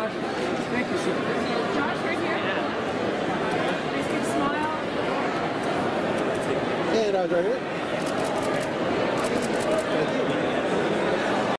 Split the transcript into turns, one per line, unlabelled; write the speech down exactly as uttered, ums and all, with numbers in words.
Josh. Thank you, sir.
Josh, right here. Yeah. Nice big smile.
And I was right here.